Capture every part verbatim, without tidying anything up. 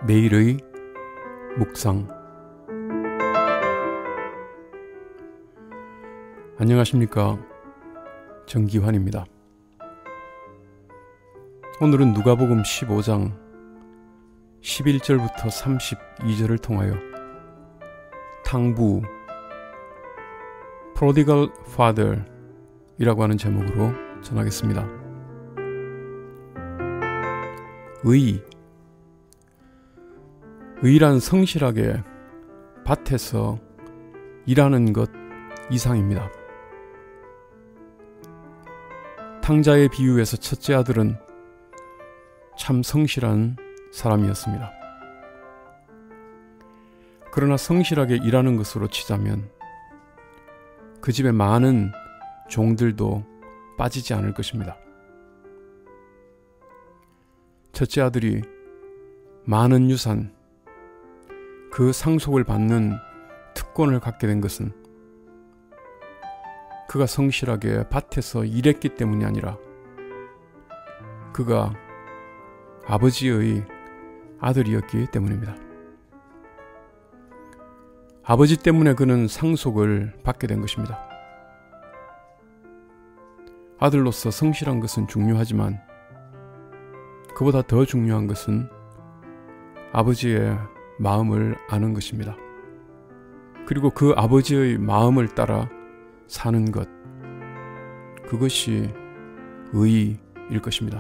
매일의 묵상. 안녕하십니까, 정기환입니다. 오늘은 누가복음 십오 장 십일 절부터 삼십이 절을 통하여 탕부 Prodigal Father 이라고 하는 제목으로 전하겠습니다. 의 의란 성실하게 밭에서 일하는 것 이상입니다. 탕자의 비유에서 첫째 아들은 참 성실한 사람이었습니다. 그러나 성실하게 일하는 것으로 치자면 그 집에 많은 종들도 빠지지 않을 것입니다. 첫째 아들이 많은 유산, 그 상속을 받는 특권을 갖게 된 것은 그가 성실하게 밭에서 일했기 때문이 아니라 그가 아버지의 아들이었기 때문입니다. 아버지 때문에 그는 상속을 받게 된 것입니다. 아들로서 성실한 것은 중요하지만 그보다 더 중요한 것은 아버지의 마음을 아는 것입니다. 그리고 그 아버지의 마음을 따라 사는 것, 그것이 의일 것입니다.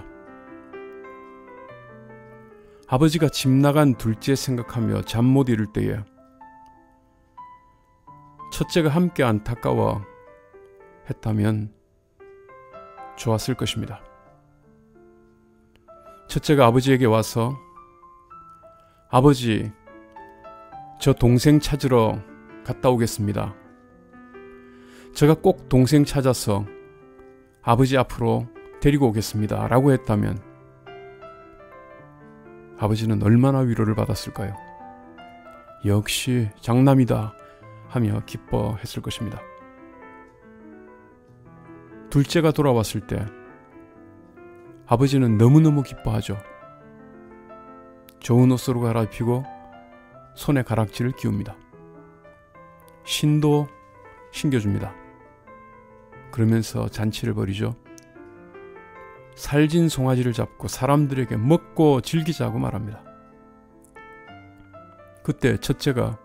아버지가 집 나간 둘째 생각하며 잠 못 이룰 때에 첫째가 함께 안타까워 했다면 좋았을 것입니다. 첫째가 아버지에게 와서 아버지, 저 동생 찾으러 갔다 오겠습니다. 제가 꼭 동생 찾아서 아버지 앞으로 데리고 오겠습니다 라고 했다면 아버지는 얼마나 위로를 받았을까요? 역시 장남이다 하며 기뻐했을 것입니다. 둘째가 돌아왔을 때 아버지는 너무너무 기뻐하죠. 좋은 옷으로 갈아입히고 손에 가락지를 끼웁니다. 신도 신겨줍니다. 그러면서 잔치를 벌이죠. 살진 송아지를 잡고 사람들에게 먹고 즐기자고 말합니다. 그때 첫째가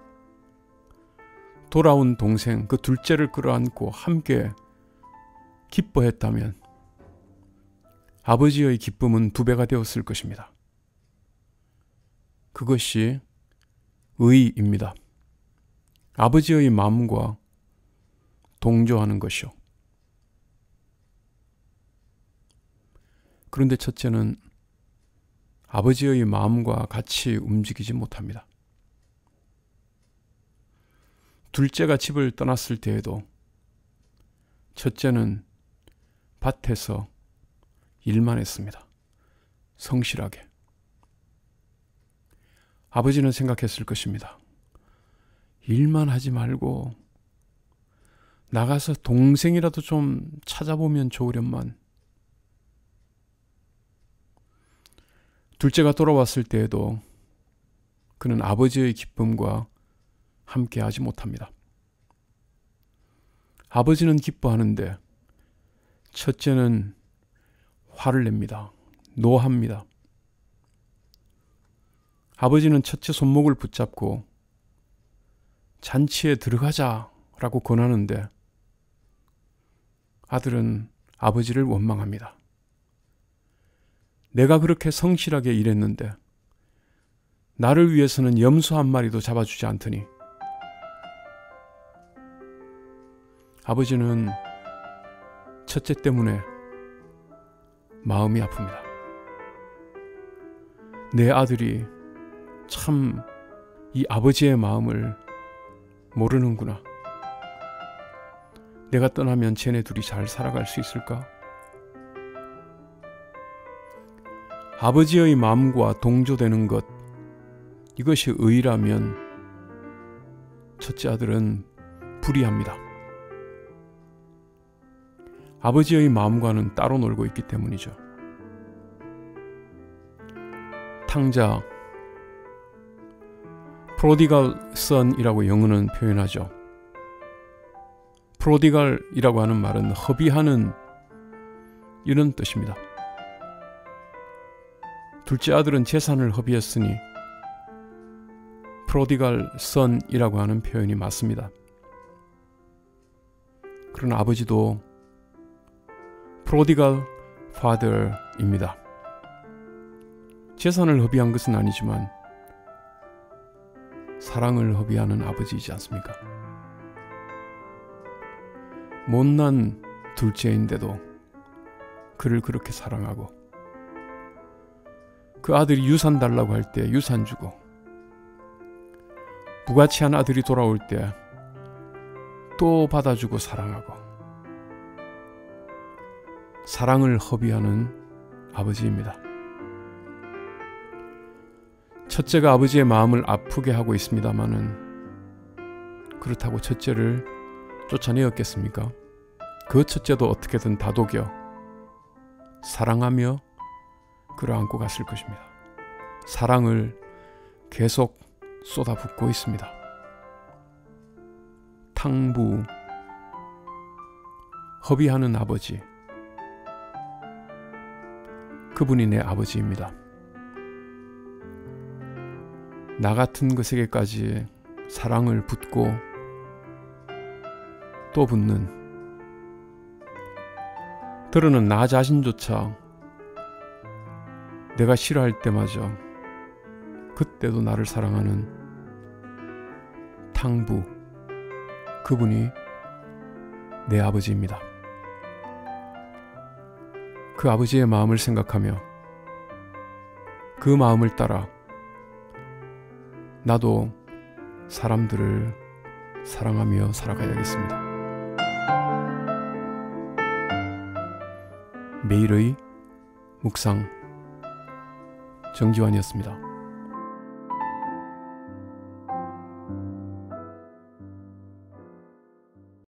돌아온 동생 그 둘째를 끌어안고 함께 기뻐했다면 아버지의 기쁨은 두 배가 되었을 것입니다. 그것이 의입니다. 아버지의 마음과 동조하는 것이요. 그런데 첫째는 아버지의 마음과 같이 움직이지 못합니다. 둘째가 집을 떠났을 때에도 첫째는 밭에서 일만 했습니다. 성실하게. 아버지는 생각했을 것입니다. 일만 하지 말고 나가서 동생이라도 좀 찾아보면 좋으련만. 둘째가 돌아왔을 때에도 그는 아버지의 기쁨과 함께 하지 못합니다. 아버지는 기뻐하는데 첫째는 화를 냅니다. 노합니다. 아버지는 첫째 손목을 붙잡고 잔치에 들어가자라고 권하는데 아들은 아버지를 원망합니다. 내가 그렇게 성실하게 일했는데 나를 위해서는 염소 한 마리도 잡아주지 않더니. 아버지는 첫째 때문에 마음이 아픕니다. 내 아들이 참 이 아버지의 마음을 모르는구나. 내가 떠나면 쟤네 둘이 잘 살아갈 수 있을까? 아버지의 마음과 동조되는 것, 이것이 의라면 첫째 아들은 불의합니다. 아버지의 마음과는 따로 놀고 있기 때문이죠. 탕자, 프로디갈 선이라고 영어는 표현하죠. 프로디갈이라고 하는 말은 허비하는 이런 뜻입니다. 둘째 아들은 재산을 허비했으니 프로디갈 선이라고 하는 표현이 맞습니다. 그러나 아버지도 프로디갈 파더입니다. 재산을 허비한 것은 아니지만 사랑을 허비하는 아버지이지 않습니까? 못난 둘째인데도 그를 그렇게 사랑하고 그 아들이 유산 달라고 할 때 유산 주고 부가치한 아들이 돌아올 때 또 받아주고 사랑하고 사랑을 허비하는 아버지입니다. 첫째가 아버지의 마음을 아프게 하고 있습니다마는 그렇다고 첫째를 쫓아내었겠습니까? 그 첫째도 어떻게든 다독여 사랑하며 끌어안고 갔을 것입니다. 사랑을 계속 쏟아붓고 있습니다. 탕부, 허비하는 아버지, 그분이 내 아버지입니다. 나 같은 것에게까지 사랑을 붓고 또 붓는, 때로는 나 자신조차 내가 싫어할 때마저 그때도 나를 사랑하는 탕부, 그분이 내 아버지입니다. 그 아버지의 마음을 생각하며 그 마음을 따라 나도 사람들을 사랑하며 살아가야겠습니다. 매일의 묵상 정지환이었습니다.